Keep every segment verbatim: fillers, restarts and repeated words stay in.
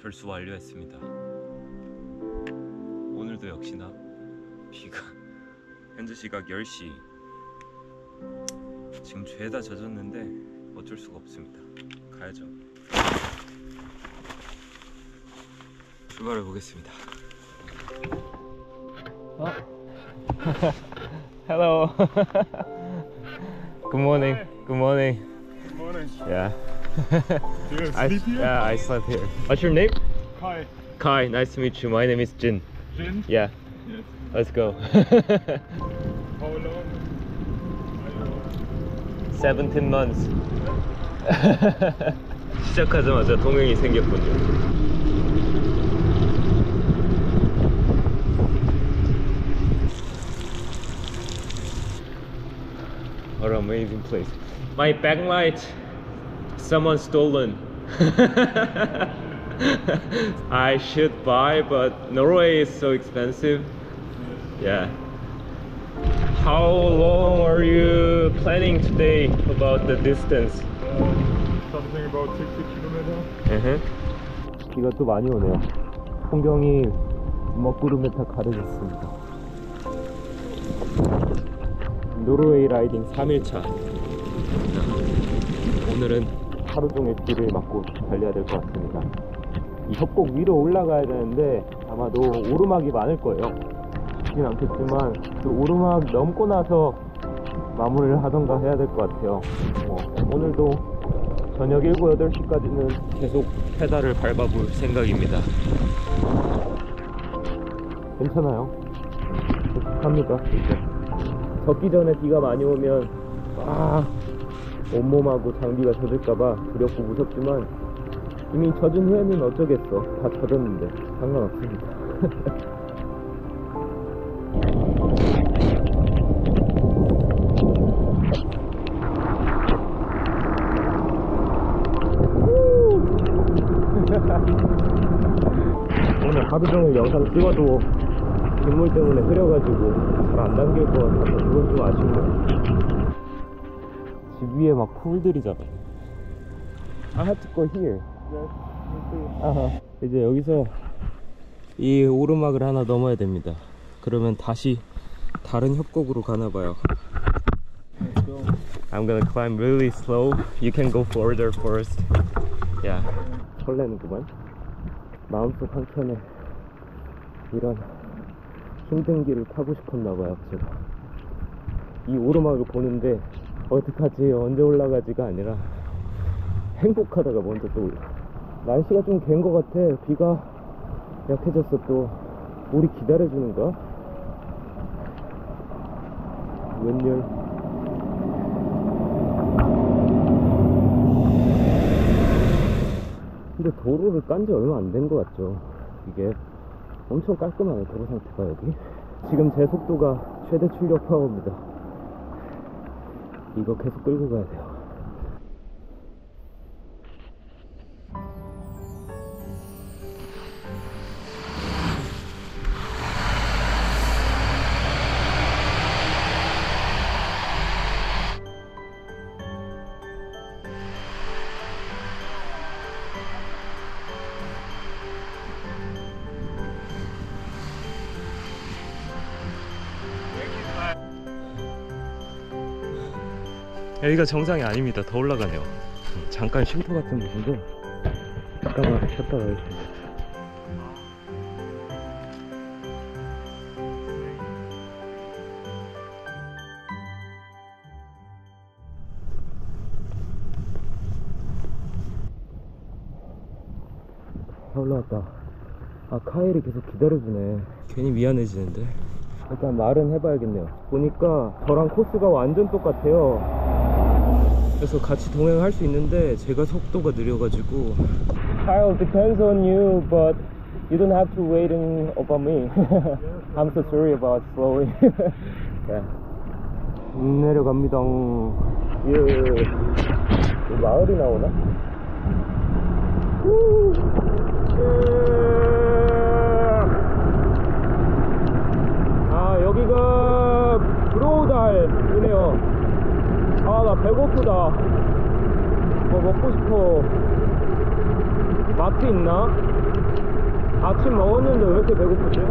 철수 완료했습니다. 오늘도 역시나 비가 현재 시각 열 시. 지금 죄다 젖었는데 어쩔 수가 없습니다. 가야죠. 출발해 보겠습니다. 어? Hello. Good morning. Good morning. Good morning. Yeah. Do you I, sleep here? yeah, I slept here. What's your name? Kai. Kai. Nice to meet you. My name is Jin. Jin? Yeah. Yes. Let's go. How long are you? seventeen months. 시작하자마자 동행이 생겼군요. What an amazing place. My backlight, someone stolen. I should buy, but Norway is so expensive. Yeah. How long are you planning today about the distance? Something about sixty kilometers. Uh-huh. 비가 또 많이 오네요. 풍경이 먹구름에 다 가려졌습니다. 노르웨이 라이딩 삼 일차. 오늘은 하루 종일 비를 맞고 달려야 될 것 같습니다. 이 협곡 위로 올라가야 되는데 아마도 오르막이 많을 거예요. 쉽진 않겠지만 그 오르막 넘고 나서 마무리를 하던가 해야 될 것 같아요. 어, 오늘도 저녁 일곱, 여덟 시까지는 계속 페달을 밟아볼 생각입니다. 괜찮아요. 계속합니다. 이제 젖기 전에 비가 많이 오면 막 온몸하고 장비가 젖을까봐 두렵고 무섭지만 이미 젖은 후에는 어쩌겠어. 다 젖었는데 상관없습니다. 오늘 하루 종일 영상 찍어도 빗물 때문에 흐려가지고 잘 안 담길 것 같아서 그건 좀 아쉽네요. 집 위에 막 풀들이잖아요. I have to go here. Yes, me too. 아하. 이제 여기서 이 오르막을 하나 넘어야 됩니다. 그러면 다시 다른 협곡으로 가나봐요. Let's go. I'm gonna climb really slow. You can go further first. Yeah. 설레는구만. 마음속 한켠에 이런 힘든 길을 타고 싶었나봐요. 제가 이 오르막을 보는데 어떡하지 언제 올라가지가 아니라 행복하다가 먼저 떠올라. 날씨가 좀 갠 것 같아. 비가 약해졌어. 또 우리 기다려주는가? 웬열. 근데 도로를 깐 지 얼마 안 된 것 같죠. 이게 엄청 깔끔하네, 도로 상태가. 여기 지금 제 속도가 최대 출력 파워입니다. 이거 계속 끌고 가야 돼요. 여기가 정상이 아닙니다. 더 올라가네요. 잠깐 쉼터 같은 곳인데 잠깐만 쉬었다 가겠습니다. 올라왔다. 아, 카일이 계속 기다려주네. 괜히 미안해지는데 일단 말은 해봐야겠네요. 보니까 저랑 코스가 완전 똑같아요. 그래서 같이 동행할 수 있는데 제가 속도가 느려가지고. Kyle, depends on you, but you don't have to waiting over me. I'm so sorry about slowing. yeah. 내려갑니다. 예. 마을이 나오나? 아, 여기가 브로우달이네요. 아, 나 배고프다. 뭐 먹고 싶어. 마트 있나? 아침 먹었는데 왜 이렇게 배고프지?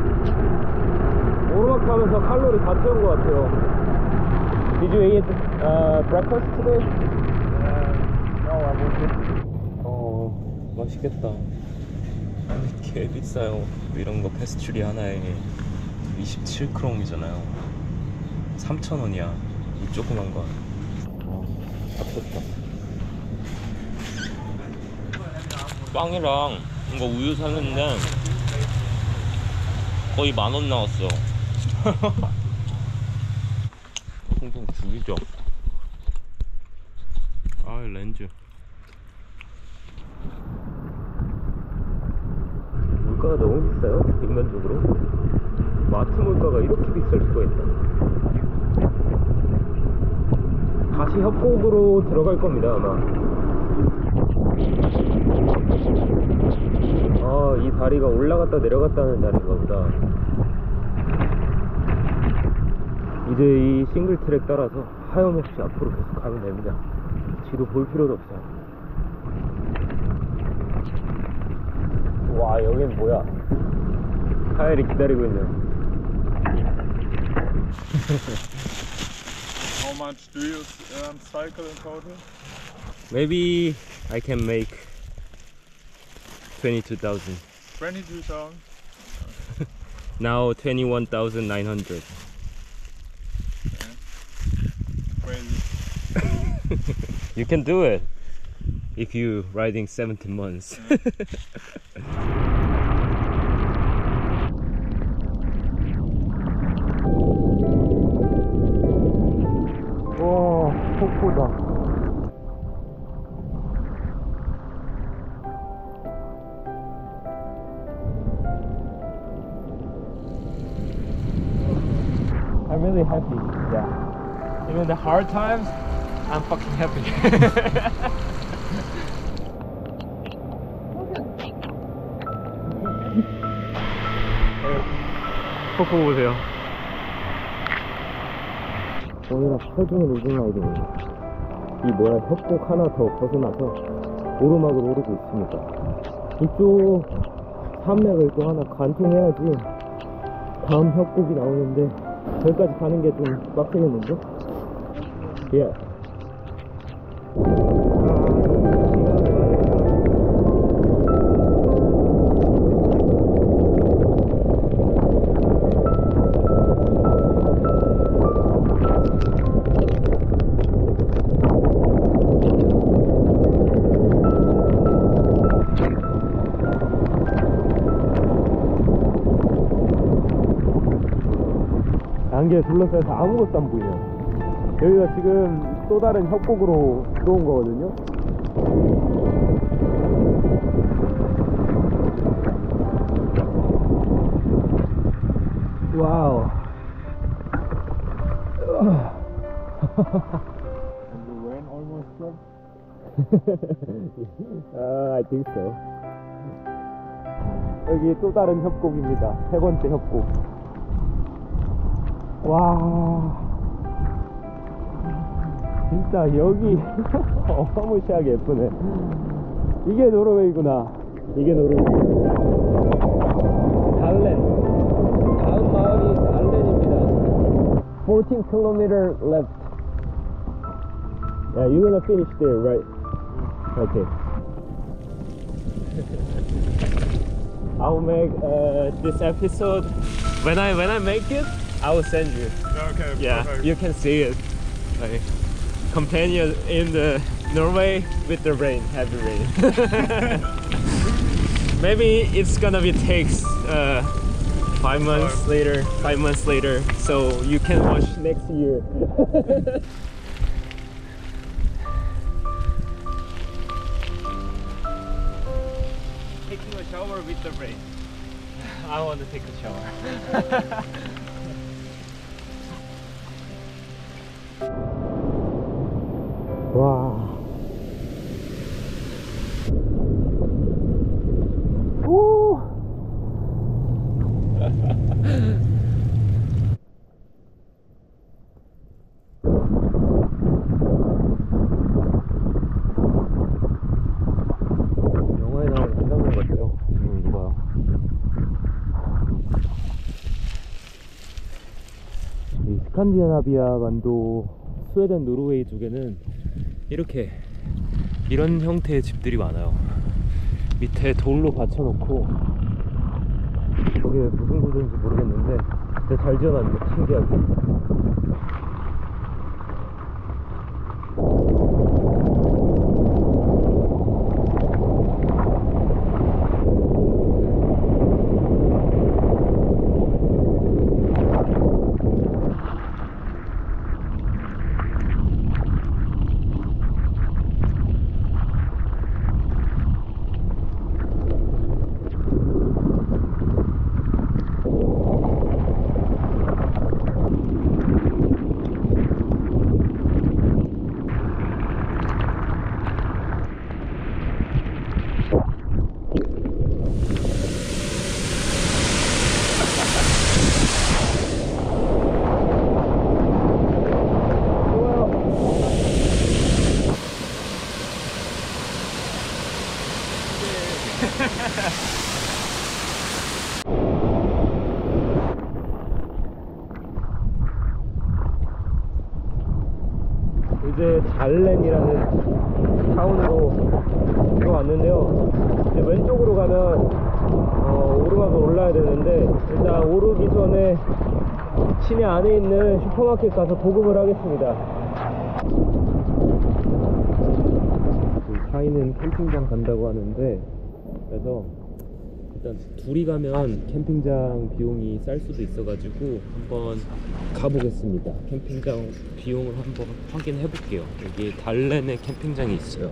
오르막 타면서 칼로리 다 채운 것 같아요. Did you eat uh, breakfast today? No, I won't. 어, 맛있겠다. 개 비싸요. 이런 거 페스츄리 하나에 이십칠 크롬이잖아요. 삼천 원이야. 이 조그만 거. 어, 아깝다. 빵이랑 이거 우유 샀는데 거의 만 원 나왔어. 통통 죽이죠. 아, 렌즈. 물가가 너무 비싸요, 인간적으로. 마트 물가가 이렇게 비쌀 수가 있다. 다시 협곡으로 들어갈 겁니다, 아마. 아, 이 다리가 올라갔다 내려갔다 하는 다리인가 보다. 이제 이 싱글 트랙 따라서 하염없이 앞으로 계속 가면 됩니다. 지도 볼 필요도 없어요. 와, 여긴 뭐야? 카엘이 기다리고 있네요. How much do you um, cycle in total? Maybe I can make twenty-two thousand. twenty-two thousand. Now twenty-one thousand nine hundred. Crazy. You can do it if you riding seventeen months. 와, 폭포다. I'm really happy. Yeah. Even the hard times, I'm fucking happy. 폭포 보세요. 오늘은 하루 종일 우중 라이딩입니다. 이 뭐야, 협곡 하나 더 벗어나서 오르막을 오르고 있습니다. 이쪽 산맥을 또 하나 관통해야지 다음 협곡이 나오는데 거기까지 가는 게 좀 빡세겠는데? 예. 안개에 둘러싸여서 아무것도 안 보이네요. 여기가 지금 또 다른 협곡으로 들어온 거거든요. 와우. And the rain almost stopped. uh, I think so. 여기 또 다른 협곡입니다. 세 번째 협곡. 와, 진짜 여기 어마무시하게 예쁘네. 이게 노르웨이구나. 이게 노르웨이. 달렌. 다음 마을이 달렌입니다. fourteen kilometer left. Yeah, you're gonna finish there, right? Okay. I'll make uh, this episode when I when I make it. I will send you. Yeah, okay. Yeah, Perfect. you can see it. Like, companion in the Norway with the rain, heavy rain. Maybe it's gonna be takes uh, five months Five. later, five months later, so you can watch next year. Taking a shower with the rain. I want to take a shower. 와. 오. 영화에 나오는 스칸디나비아 반도 스웨덴 노르웨이 쪽에는 이렇게 이런 형태의 집들이 많아요. 밑에 돌로 받쳐놓고 거기에 무슨 구조인지 모르겠는데 진짜 잘 지어놨네. 신기하게. 이제 잘렌이라는 타운으로 들어왔는데요. 이제 왼쪽으로 가면 어, 오르막을 올라야 되는데 일단 오르기 전에 시내 안에 있는 슈퍼마켓 가서 보급을 하겠습니다. 사이는 캠핑장 간다고 하는데 그래서 일단 둘이 가면 캠핑장 비용이 쌀 수도 있어가지고 한번 가보겠습니다. 캠핑장 비용을 한번 확인해 볼게요. 여기 달렌에 캠핑장이 있어요.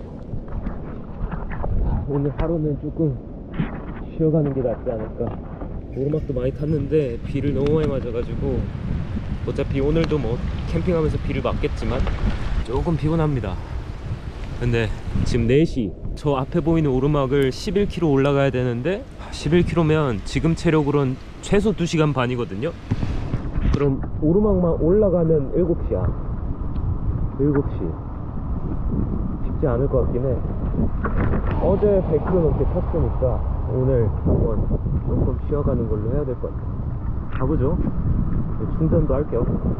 오늘 하루는 조금 쉬어가는 게 낫지 않을까. 오르막도 많이 탔는데 비를 너무 많이 맞아가지고 어차피 오늘도 뭐 캠핑하면서 비를 맞겠지만 조금 피곤합니다. 근데 지금 네 시, 저 앞에 보이는 오르막을 십일 킬로미터 올라가야 되는데 십일 킬로미터면 지금 체력으로는 최소 두 시간 반이거든요. 그럼 오르막만 올라가면 일곱 시야. 일곱 시 쉽지 않을 것 같긴 해. 어제 백 킬로미터 넘게 탔으니까 오늘 한번 조금 쉬어가는 걸로 해야 될 것 같아요. 가보죠. 충전도 할게요.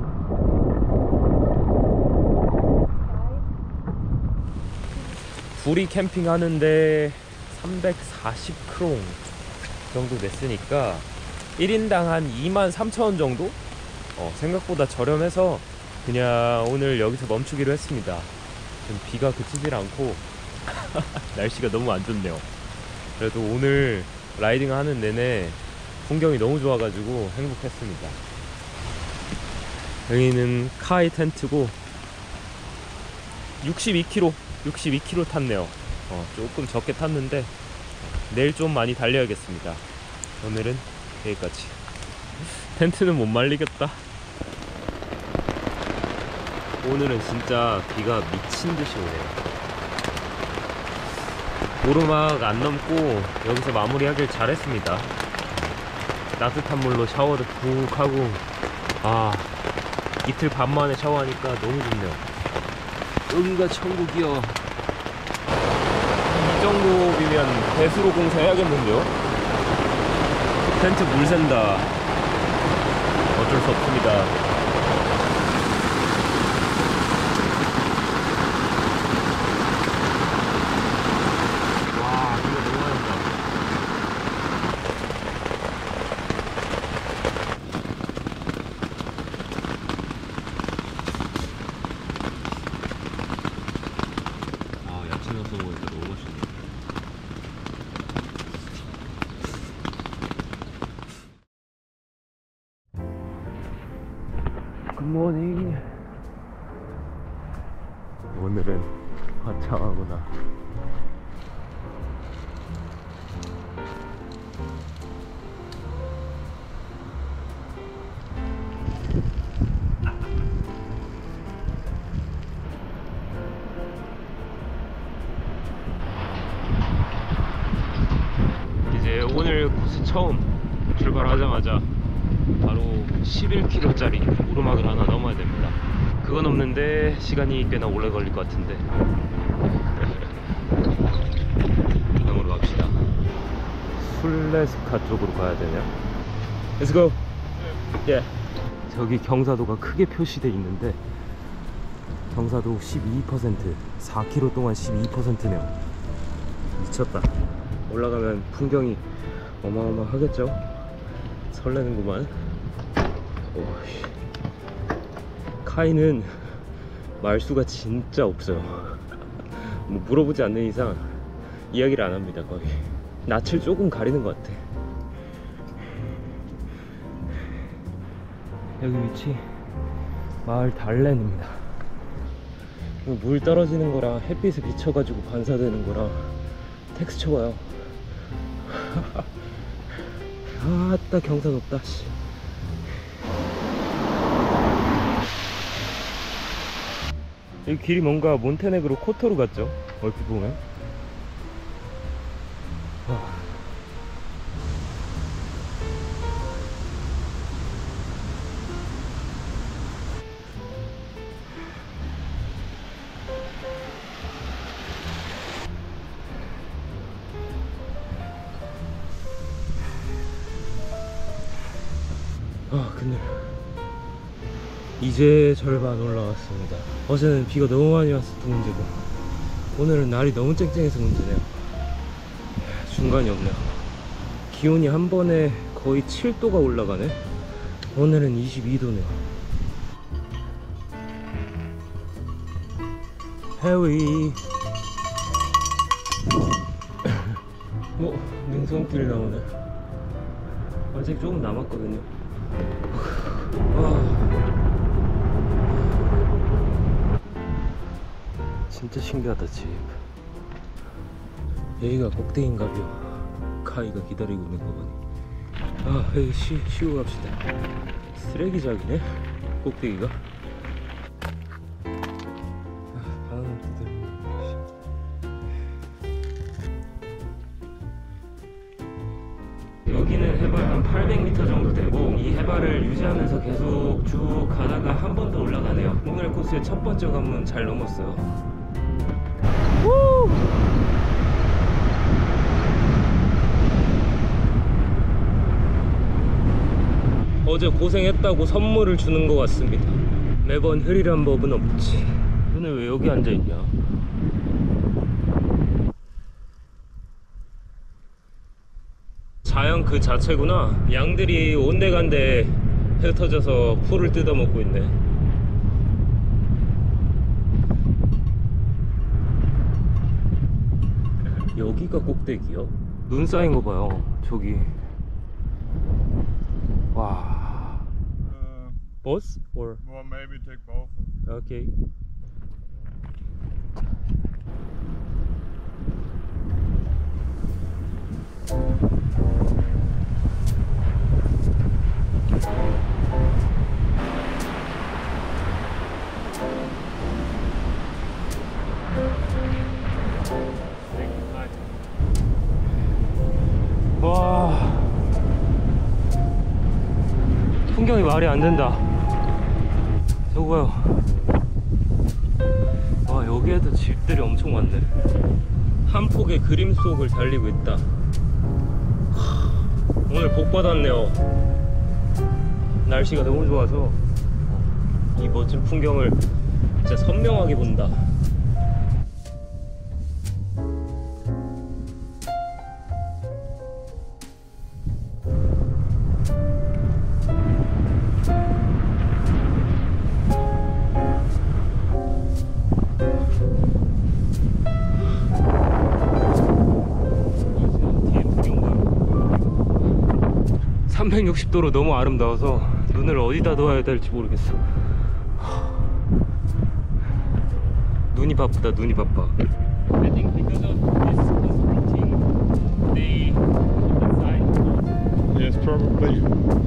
둘이 캠핑하는데 삼백사십 크롱 정도 냈으니까 일 인당 한 이만 삼천 원 정도? 어, 생각보다 저렴해서 그냥 오늘 여기서 멈추기로 했습니다. 지금 비가 그치질 않고 날씨가 너무 안 좋네요. 그래도 오늘 라이딩 하는 내내 풍경이 너무 좋아가지고 행복했습니다. 여기는 카이 텐트고 육십이 킬로미터 육십이 킬로미터 탔네요. 어, 조금 적게 탔는데 내일 좀 많이 달려야겠습니다. 오늘은 여기까지. 텐트는 못 말리겠다. 오늘은 진짜 비가 미친듯이 오네요. 오르막 안 넘고 여기서 마무리하길 잘했습니다. 따뜻한 물로 샤워도 푹 하고, 아, 이틀 반 만에 샤워하니까 너무 좋네요. 여기가 천국이요. 이 정도면 배수로 공사해야겠는데요? 텐트 물 샌다. 어쩔 수 없습니다. 굿모닝. 오늘은 화창하구나. 이제 오늘 코스 처음 출발하자마자 바로 십일 킬로미터짜리 오르막을 하나 넘어야 됩니다. 그건 없는데 시간이 꽤나 오래 걸릴 것 같은데 그다음으로 갑시다. 술레스카 쪽으로 가야 되네요. Let's go. 예. 저기 경사도가 크게 표시돼 있는데 경사도 십이 퍼센트, 사 킬로미터 동안 십이 퍼센트네요. 미쳤다. 올라가면 풍경이 어마어마하겠죠? 설레는구만. 오씨. 카이는 말수가 진짜 없어요. 뭐 물어보지 않는 이상 이야기를 안 합니다. 거의 낯을 조금 가리는 것 같아. 여기 위치 마을 달렌입니다. 물 떨어지는 거랑 햇빛에 비쳐가지고 반사되는 거랑 텍스처 봐요. 아따 경사 높다. 씨. 이 길이 뭔가 몬테네그로 코토르 같죠? 얼핏 보면. 아. 아 근데 이제 절반 올라왔습니다. 어제는 비가 너무 많이 왔었던 문제고 오늘은 날이 너무 쨍쨍해서 문제네요. 중간이 없네요. 기온이 한 번에 거의 칠 도가 올라가네. 오늘은 이십이 도네요. 해위. 어? 능선길 나오네. 아직 조금 남았거든요. 아, 진짜 신기하다. 집 여기가 꼭대기인가벼. 카이가 기다리고 있는 거 보니. 아 여기 쉬, 쉬고 갑시다. 쓰레기장이네 꼭대기가. 아, 바나나 두들. 여기는 해발 한 팔백 미터 정도 되고 이 해발을 유지하면서 계속 쭉 가다가 한 번 더 올라가네요. 오늘 코스의 첫 번째 관문 잘 넘었어요. 우! 어제 고생했다고 선물을 주는 것 같습니다. 매번 흐리란 법은 없지. 너네 왜 여기 앉아있냐? 자연 그 자체구나. 양들이 온데간데 흩어져서 풀을 뜯어먹고 있네. 여기가 꼭대기요? 눈 쌓인 거 봐요. 저기. 와. Uh, 버스? or well, maybe take both. okay. 와, 풍경이 말이 안 된다. 저거 봐요. 와, 여기에도 집들이 엄청 많네. 한 폭의 그림 속을 달리고 있다. 하, 오늘 복 받았네요. 날씨가 너무 좋아서 이 멋진 풍경을 진짜 선명하게 본다. 삼백육십 도로 너무 아름다워서 눈을 어디다 둬야 될지 모르겠어. 눈이 바쁘다. 눈이 바빠. I think because of this constructing they design. Yes, probably.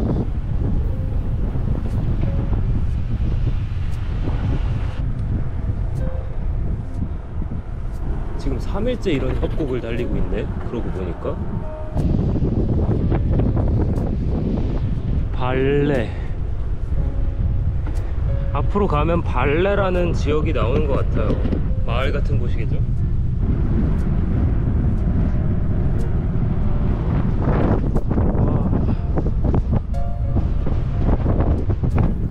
지금 삼 일째 이런 협곡을 달리고 있네. 그러고 보니까 발레. 앞으로 가면 발레라는 지역이 나오는 것 같아요. 마을 같은 곳이겠죠? 와.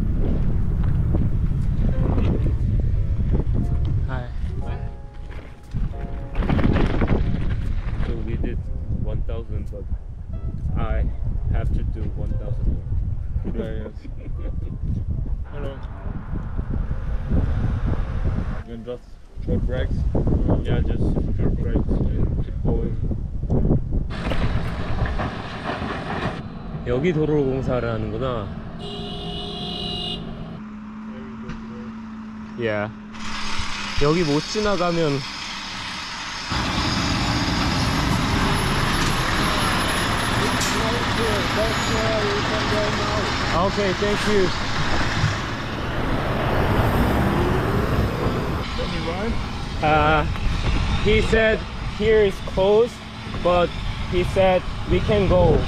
I have to do one thousand more. Yeah, yes. Hello. Then just short breaks. Yeah, just short breaks and keep going. 여기 도로 공사를 하는구나. Yeah. 여기 못 지나가면 Okay, thank you. Let me ride. Uh, he said here is closed, but he said we can go.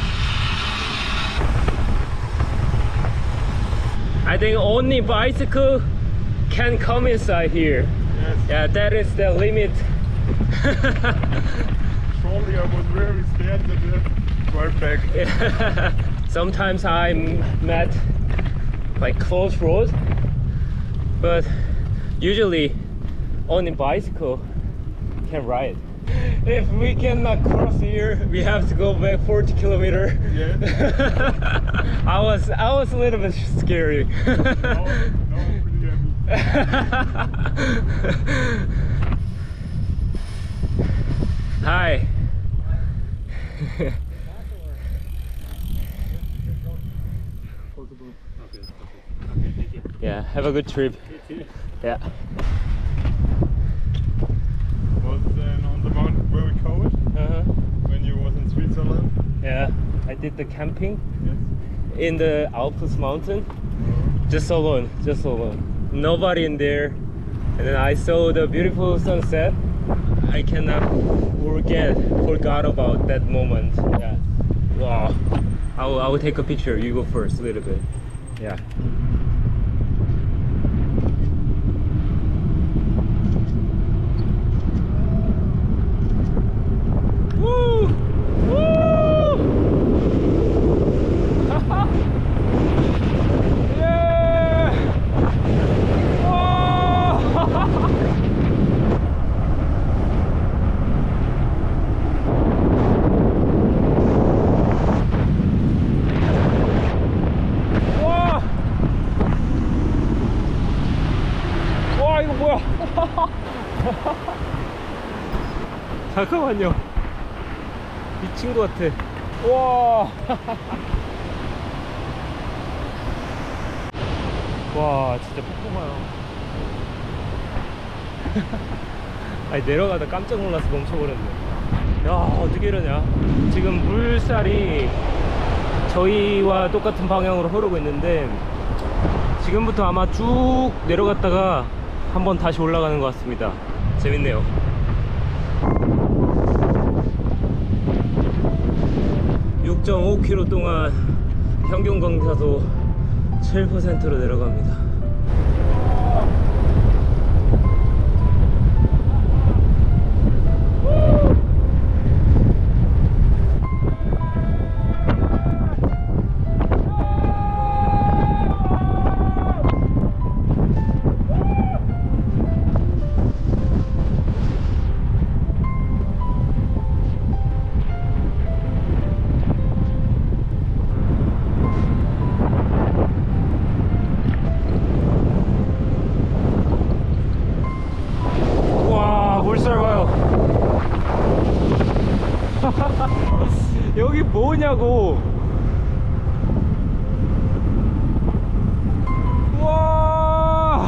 I think only bicycle can come inside here. Yes. Yeah, that is the limit. Surely I was very scared that the drive back. Sometimes I'm met like close road, but usually only bicycle can ride. If we cannot cross here, we have to go back forty kilometer. Yeah. I was I was a little bit scary. Now, now I'm pretty happy. Hi. Yeah, have a good trip. Yeah. Was then on the mountain very cold Uh-huh. when you was in Switzerland? Yeah, I did the camping Yes. in the Alps mountain. Just alone, just alone. Nobody in there. And then I saw the beautiful sunset. I cannot forget, forgot about that moment. Yeah. Wow. I will, I will take a picture. You go first a little bit. Yeah. Woo! Woo! Yeah! Whoa! 와! 와, 이거 뭐야? 잠깐만요. 미친 것 같아. 와. 와, 진짜 폭포가요. 아니, 내려가다 깜짝 놀라서 멈춰버렸네. 야, 어떻게 이러냐. 지금 물살이 저희와 똑같은 방향으로 흐르고 있는데 지금부터 아마 쭉 내려갔다가 한번 다시 올라가는 것 같습니다. 재밌네요. 육 점 오 킬로미터 동안 평균 강사도 칠 퍼센트로 내려갑니다. 물살 봐요. 여기 뭐냐고. 우와.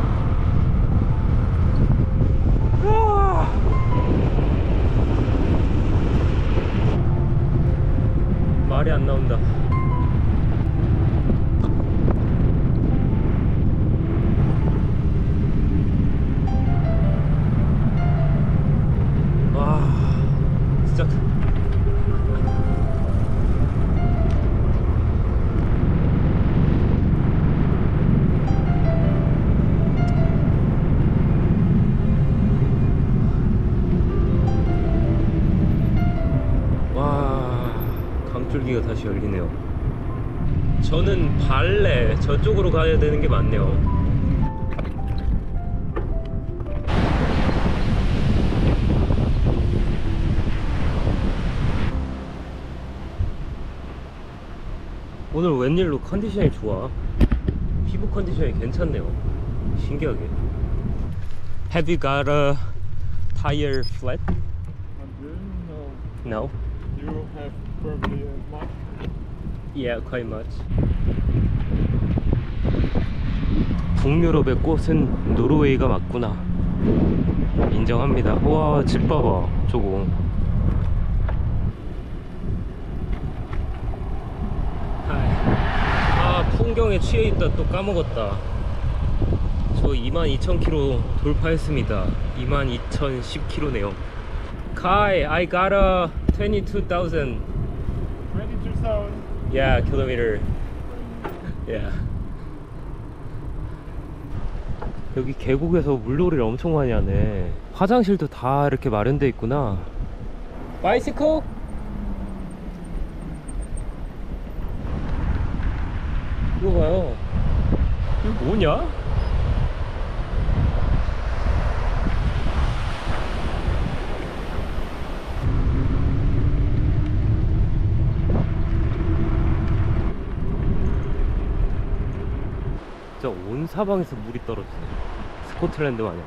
우와. 말이 안 나온다. 줄기가 다시 열리네요. 저는 발레 저쪽으로 가야 되는 게 맞네요. 오늘 웬일로 컨디션이 좋아. 피부 컨디션이 괜찮네요. 신기하게. Have you got a tire flat? And then, no. No? You have probably as much. Yeah, quite much. 북유럽의 꽃은 노르웨이가 맞구나. 인정합니다. 와, 집 봐봐, 저거. 아, 풍경에 취해 있다 또 까먹었다. 저 이만 이천 킬로미터 돌파했습니다. 이만 이천십 킬로미터네요. Kai, I got a twenty-two thousand. twenty-two thousand. Yeah, kilometer. Yeah. 여기 계곡에서 물놀이를 엄청 많이 하네. 화장실도 다 이렇게 마련돼 있구나. 바이시클? 이거 봐요. 이거 뭐냐? 진짜 온 사방에서 물이 떨어지네. 스코틀랜드 마냥.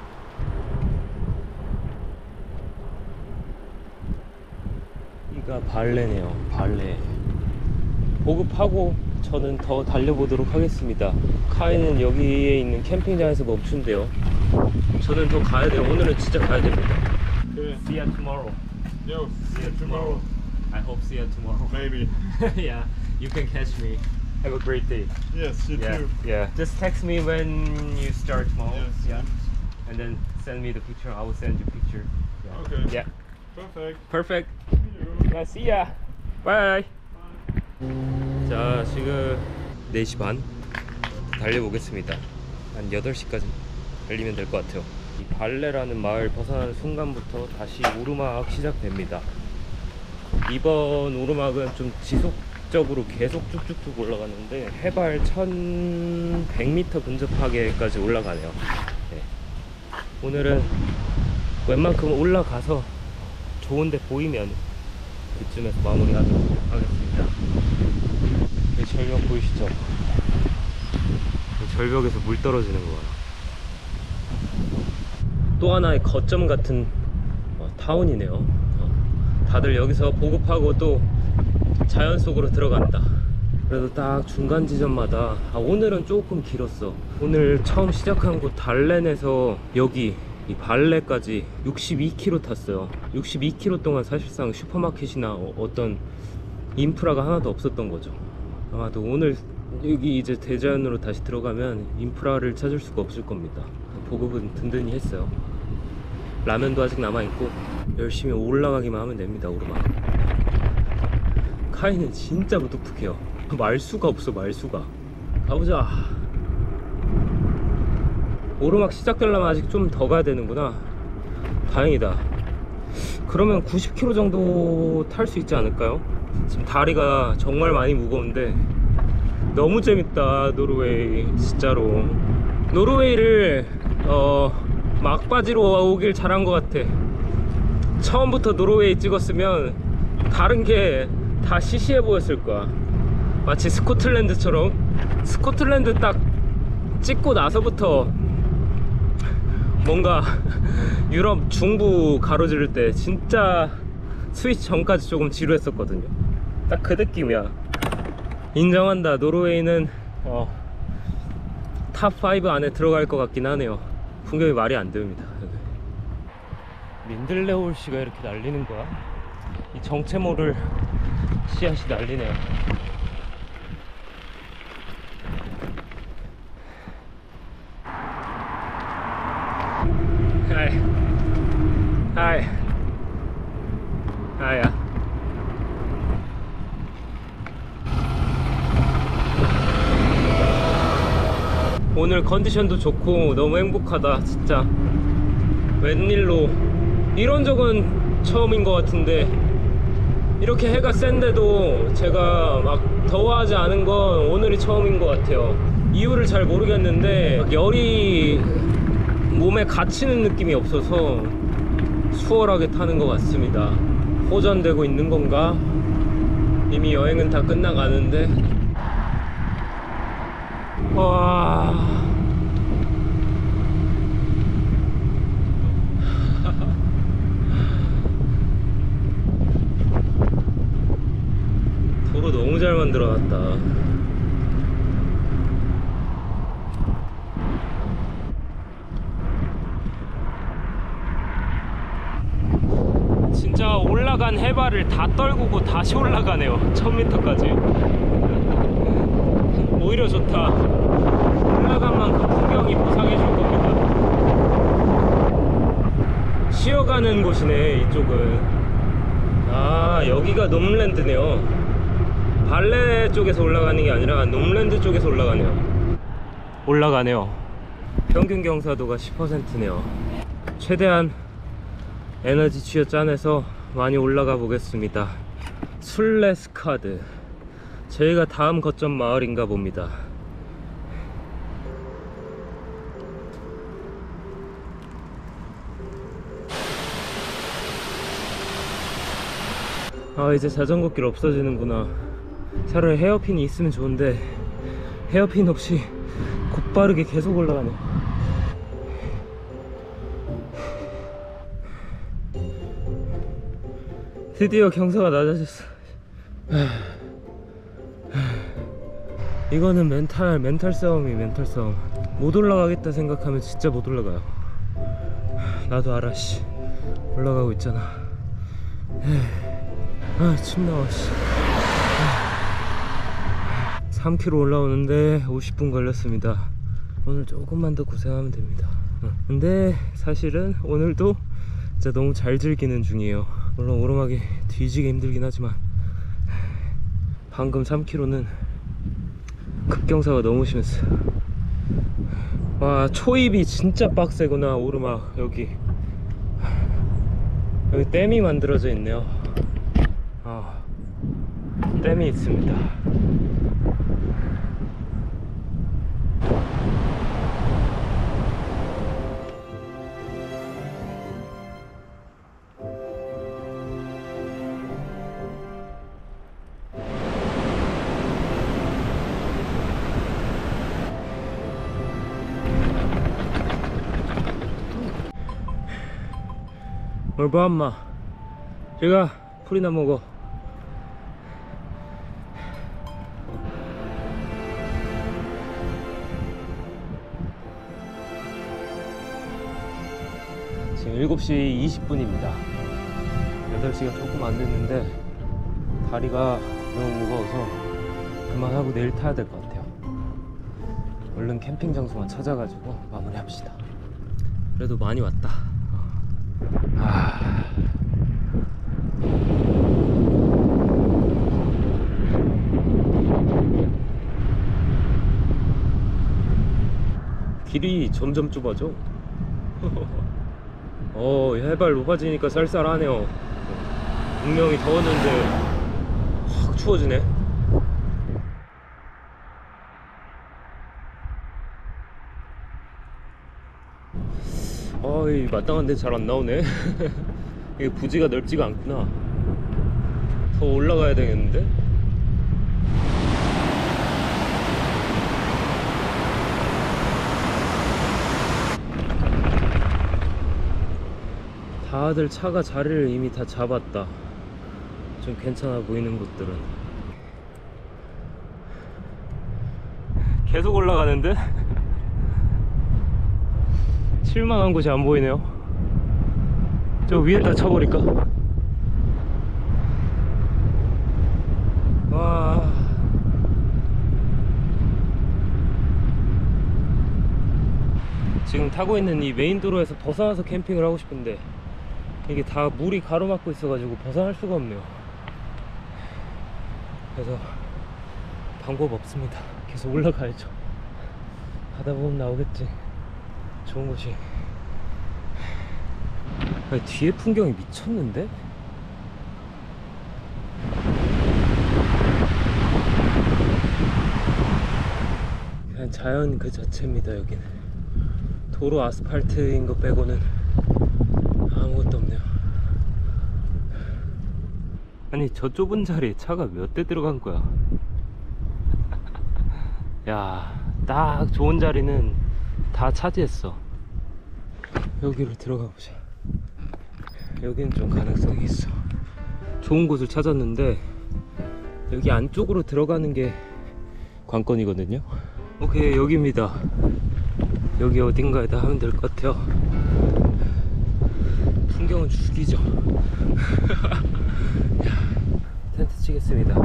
여기가 발레네요. 발레. 보급하고 저는 더 달려보도록 하겠습니다. 카이는 여기에 있는 캠핑장에서 멈춘대요. 저는 더 가야 돼요. 오늘은 진짜 가야 됩니다. Okay. See you tomorrow. Yo, see you tomorrow. I hope see you tomorrow. Maybe. Yeah, you can catch me. Have a great day. Yes, you Yeah, too. yeah. Just text me when you start tomorrow. Yes. Yeah, and then send me the picture. I will send you picture. Yeah. Okay. Yeah. Perfect. Perfect. See you. Yeah, see ya. Bye. 자, 지금 네 시 반 달려보겠습니다. 한 여덟 시까지 달리면 될 것 같아요. 이 발레라는 마을 벗어나는 순간부터 다시 오르막 시작됩니다. 이번 오르막은 좀 지속적으로 계속 쭉쭉쭉 올라가는데 해발 천백 미터 근접하게까지 올라가네요. 네. 오늘은 웬만큼 올라가서 좋은데 보이면 그쯤에서 마무리하도록 하겠습니다. 이 절벽 보이시죠? 이 절벽에서 물 떨어지는 거 봐요. 또 하나의 거점 같은 어, 타운이네요. 어, 다들 여기서 보급하고 또 자연 속으로 들어간다. 그래도 딱 중간 지점마다 아, 오늘은 조금 길었어. 오늘 처음 시작한 곳 달렌에서 여기 이 발레까지 육십이 킬로미터 탔어요. 육십이 킬로미터 동안 사실상 슈퍼마켓이나 어, 어떤 인프라가 하나도 없었던 거죠. 아마도 오늘 여기 이제 대자연으로 다시 들어가면 인프라를 찾을 수가 없을 겁니다. 보급은 든든히 했어요. 라면도 아직 남아있고 열심히 올라가기만 하면 됩니다. 오르막. 카이는 진짜 무뚝뚝해요. 말수가 없어. 말수가. 가보자. 오르막 시작되려면 아직 좀 더 가야 되는구나. 다행이다. 그러면 구십 킬로미터 정도 탈 수 있지 않을까요? 지금 다리가 정말 많이 무거운데 너무 재밌다. 노르웨이 진짜로. 노르웨이를 어, 막바지로 오길 잘한 것 같아. 처음부터 노르웨이 찍었으면 다른 게 다 시시해 보였을 거야. 마치 스코틀랜드처럼. 스코틀랜드 딱 찍고 나서부터 뭔가 유럽 중부 가로지를 때 진짜 스위치 전까지 조금 지루했었거든요. 딱 그 느낌이야. 인정한다. 노르웨이는 어, 탑 오 안에 들어갈 것 같긴 하네요. 풍경이 말이 안 됩니다. 린들레홀씨가 이렇게 날리는 거야. 이 정체모를 씨앗이 날리네요. 하이 하이 하이야. 오늘 컨디션도 좋고 너무 행복하다. 진짜 웬일로 이런 적은 처음인 것 같은데 이렇게 해가 센데도 제가 막 더워하지 않은 건 오늘이 처음인 것 같아요. 이유를 잘 모르겠는데 열이 몸에 갇히는 느낌이 없어서 수월하게 타는 것 같습니다. 호전되고 있는 건가? 이미 여행은 다 끝나가는데. 와. 도로 너무 잘 만들어놨다. 진짜 올라간 해발을 다 떨구고 다시 올라가네요. 천 미터까지. 오히려 좋다. 올라간 만큼 풍경이 보상해 줄 겁니다. 쉬어가는 곳이네, 이쪽은. 아, 여기가 놈랜드네요. 발레 쪽에서 올라가는 게 아니라 놈랜드 쪽에서 올라가네요. 올라가네요. 평균 경사도가 십 퍼센트네요. 최대한 에너지 취어 짠해서 많이 올라가 보겠습니다. 술레스카드. 저희가 다음 거점 마을인가 봅니다. 아, 이제 자전거 길 없어지는구나. 차라리 헤어핀이 있으면 좋은데 헤어핀 없이 곧바르게 계속 올라가네. 드디어 경사가 낮아졌어. 이거는 멘탈 멘탈 싸움이 멘탈 싸움. 못 올라가겠다 생각하면 진짜 못 올라가요. 나도 알아. 씨, 올라가고 있잖아. 아, 침 나와. 씨. 삼 킬로미터 올라오는데 오십 분 걸렸습니다. 오늘 조금만 더 고생하면 됩니다. 근데 사실은 오늘도 진짜 너무 잘 즐기는 중이에요. 물론 오르막이 뒤지게 힘들긴 하지만 방금 삼 킬로미터는 급경사가 너무 심했어요. 와, 초입이 진짜 빡세구나. 오르막 여기 여기 댐이 만들어져 있네요. 아, 댐이 있습니다. 뭘 봐, 엄마. 제가 풀이나 먹어. 지금 일곱 시 이십 분입니다 여덟 시가 조금 안 됐는데 다리가 너무 무거워서 그만하고 내일 타야 될 것 같아요. 얼른 캠핑 장소만 찾아가지고 마무리합시다. 그래도 많이 왔다. 아... 길이 점점 좁아져. 어, 해발 높아지니까 쌀쌀하네요. 분명히 더웠는데 확 추워지네. 아, 이 마땅한 데 잘 안 나오네. 이게 부지가 넓지가 않구나. 더 올라가야 되겠는데? 다들 차가 자리를 이미 다 잡았다. 좀 괜찮아 보이는 곳들은. 계속 올라가는데? 칠만한 곳이 안 보이네요. 저 위에다 쳐버릴까? 와. 지금 타고 있는 이 메인 도로에서 벗어나서 캠핑을 하고 싶은데 이게 다 물이 가로막고 있어가지고 벗어날 수가 없네요. 그래서 방법 없습니다. 계속 올라가야죠. 가다 보면 나오겠지. 좋은 곳이. 아니, 뒤에 풍경이 미쳤는데? 그냥 자연 그 자체입니다. 여기는 도로 아스팔트인 거 빼고는 아무것도 없네요. 아니, 아니 저 좁은 자리에 차가 몇 대 들어간 거야. 야, 딱 좋은 자리는 다 차지했어. 여기로 들어가 보자. 여기는 좀 가능성이 있어. 좋은 곳을 찾았는데 여기 안쪽으로 들어가는 게 관건이거든요. 오케이, 여기입니다. 여기 어딘가에다 하면 될 것 같아요. 풍경은 죽이죠. 텐트 치겠습니다.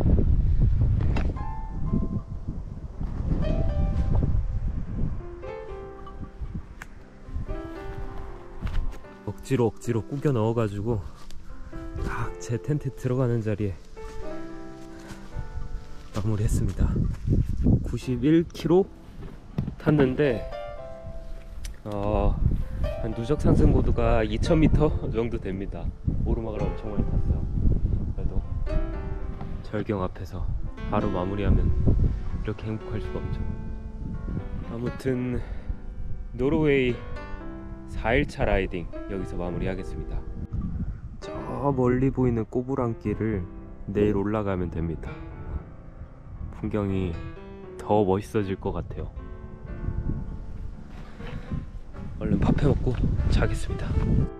억지로 억지로 꾸겨 넣어가지고 딱 제 텐트 들어가는 자리에 마무리했습니다. 구십일 킬로미터 탔는데 어, 한 누적 상승 고도가 이천 미터 정도 됩니다. 오르막을 엄청 많이 탔어요. 그래도 절경 앞에서 바로 마무리하면 이렇게 행복할 수가 없죠. 아무튼 노르웨이 사 일차 라이딩 여기서 마무리하겠습니다. 저 멀리 보이는 꼬부랑길을 내일 올라가면 됩니다. 풍경이 더 멋있어질 것 같아요. 얼른 밥 해 먹고 자겠습니다.